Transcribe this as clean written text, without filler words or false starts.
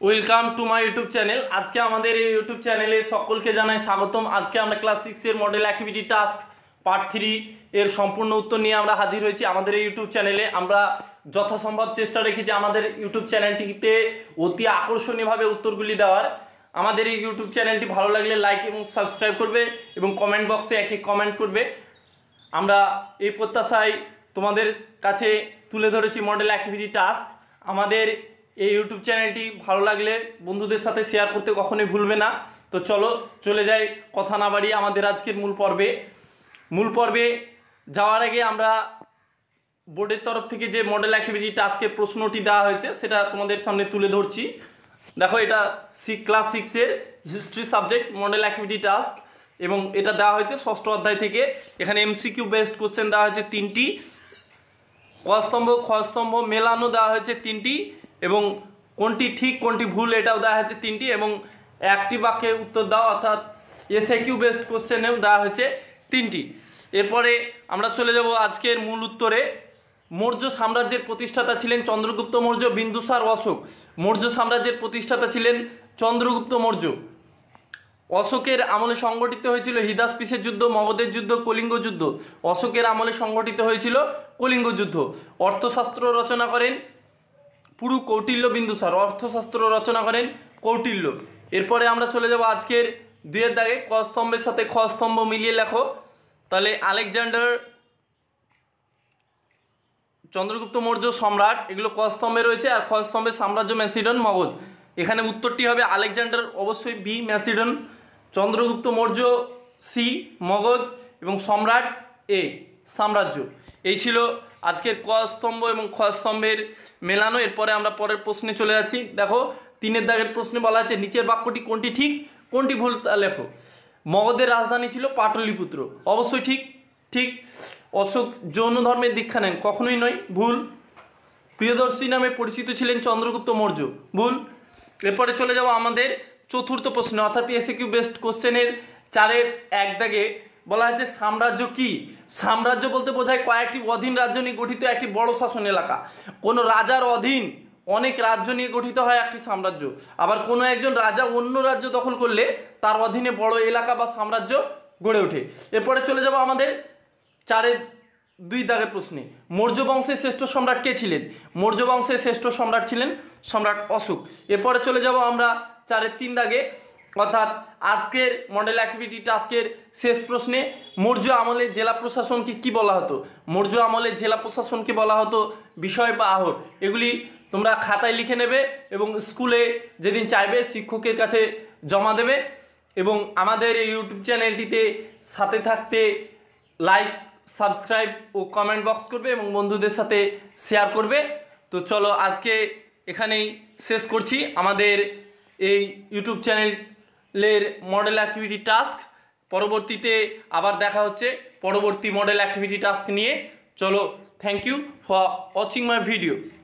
Welcome to my YouTube channel. আজকে আমাদের এই ইউটিউব চ্যানেলে সকলকে জানাই স্বাগতম। আজকে আমরা ক্লাস 6 এর মডেল অ্যাক্টিভিটি টাস্ক পার্ট 3 এর সম্পূর্ণ উত্তর নিয়ে আমরা হাজির হয়েছি আমাদের এই ইউটিউব চ্যানেলে। আমরা যথাসম্ভব চেষ্টা রেখেছি আমাদের ইউটিউব চ্যানেলটিতে অতি আকর্ষণীয়ভাবে উত্তরগুলি দেওয়ার। আমাদের এই ইউটিউব চ্যানেলটি ভালো লাগলে লাইক এবং সাবস্ক্রাইব করবে এবং কমেন্ট বক্সে একটি কমেন্ট করবে। আমরা এই প্রত্যাশায় তোমাদের কাছে তুলে ধরেছি মডেল অ্যাক্টিভিটি টাস্ক। আমাদের এই ইউটিউব চ্যানেলটি ভালো লাগলে বন্ধুদের সাথে শেয়ার করতে কখনোই ভুলবে না। তো চলো চলে যাই কথা না বাড়িয়ে আমাদের আজকের মূল পর্বে যাওয়ার আগে আমরা বোর্ডের তরফ থেকে যে মডেল অ্যাক্টিভিটি টাস্কের প্রশ্নটি দেওয়া হয়েছে সেটা তোমাদের সামনে তুলে ধরছি। দেখো, এটা ক্লাস 6 এর history subject model activity task এবং এটা দেওয়া হয়েছে 6ষ্ঠ অধ্যায় থেকে। এখানে এমসিকিউ বেসড কোশ্চেন দেওয়া হয়েছে 3টি, কস্তম্ভ খস্তম্ভ মেলানো দেওয়া হয়েছে 3টি এবং কোনটি ঠিক কোনটি ভুল এটাও দেওয়া হয়েছে 3টি এবং একটি বাক্যে উত্তর দাও অর্থাৎ এসএকিউ বেসড কোশ্চেনেও দেওয়া হয়েছে 3টি। এরপরে আমরা চলে যাব আজকের মূল উত্তরে। মৌর্য সাম্রাজ্যের প্রতিষ্ঠাতা ছিলেন চন্দ্রগুপ্ত মৌর্য, বিন্দুসার, অশোক। মৌর্য সাম্রাজ্যের প্রতিষ্ঠাতা ছিলেন চন্দ্রগুপ্ত মৌর্য। অশোকের আমলে সংগঠিত হয়েছিল হিদাসপিসের যুদ্ধ, মগধের যুদ্ধ, কলিঙ্গ যুদ্ধ। অশোকের আমলে সংগঠিত হয়েছিল কলিঙ্গ যুদ্ধ। অর্থশাস্ত্র রচনা করেন পুরু কৌটিল্য, বিন্দুসার। অর্থশাস্ত্র রচনা করেন কৌটিল্য। এরপরে আমরা চলে যাব আজকের 2-এর দাগে। ক স্তম্ভের সাথে খ স্তম্ভ মিলিয়ে লেখো। তাহলে আলেকজান্ডার, চন্দ্রগুপ্ত মৌর্য সম্রাট, এগুলো ক স্তম্ভে রয়েছে। আর খ স্তম্ভে সাম্রাজ্য ম্যাসিডন, মগধ। এখানে উত্তরটি হবে আলেকজান্ডার অবশ্যই B, Macedon. Chandragupta Maurya C, Magadha. এবং সম্রাট এ, সাম্রাজ্য। এই ছিল আজকের ক স্তম্ভ এবং খ স্তম্ভের মেলানো। এরপরে আমরা পরের প্রশ্নে চলে যাচ্ছি। দেখো, 3-এর দাগের প্রশ্নে বলা আছে নিচের বাক্যটি কোনটি ঠিক কোনটি ভুল তা লেখো। মগধের রাজধানী ছিল পাটলিপুত্র, অবশ্যই ঠিক। ঠিক। অশোক জৈন ধর্মের দীক্ষা নেন, কখনোই নয়, ভুল। প্রিয়দর্শী নামে পরিচিত ছিলেন চন্দ্রগুপ্ত মৌর্য, ভুল। এরপরে চলে যাব আমাদের 4র্থ প্রশ্নে অর্থাৎ এসএকিউ বেসড কোশ্চেনের 4-এর 1 দাগে বলা হয়েছে সাম্রাজ্য কি। সাম্রাজ্য বলতে বোঝায় কয়েকটি অধীন রাজ্য নিয়ে গঠিত একটি বড় শাসন এলাকা। কোনো রাজার অধীন অনেক রাজ্য নিয়ে গঠিত হয় একটি সাম্রাজ্য। আবার কোনো একজন রাজা অন্য রাজ্য দখল করলে তার অধীনে বড় এলাকা বা সাম্রাজ্য গড়ে ওঠে। এরপরে চলে যাব আমাদের 4-এর 2 দাগের প্রশ্নে। মৌর্য বংশের শ্রেষ্ঠ সম্রাট কে ছিলেন। মৌর্য বংশের শ্রেষ্ঠ সম্রাট ছিলেন সম্রাট অশোক। এরপরে চলে যাব আমরা 4-এর 3 দাগে অর্থাৎ আজকের মডেল অ্যাক্টিভিটি টাস্কের শেষ প্রশ্নে। মৌর্য আমলে জেলা প্রশাসনকে কি বলা হতো। মৌর্য আমলে জেলা প্রশাসনকে বলা হতো বিষয় বা আহর। এগুলি তোমরা খাতায় লিখে নেবে এবং স্কুলে যেদিন চাইবে শিক্ষকের কাছে জমা দেবে এবং আমাদের এই ইউটিউব চ্যানেলটিতে সাথে থাকতে লাইক, সাবস্ক্রাইব ও কমেন্ট বক্স করবে এবং বন্ধুদের সাথে শেয়ার করবে। তো চলো আজকে এখানেই শেষ করছি আমাদের এই ইউটিউব চ্যানেলের মডেল অ্যাক্টিভিটি টাস্ক। পরবর্তীতে আবার দেখা হচ্ছে পরবর্তী মডেল অ্যাক্টিভিটি টাস্ক নিয়ে। চলো, thank you for watching my video.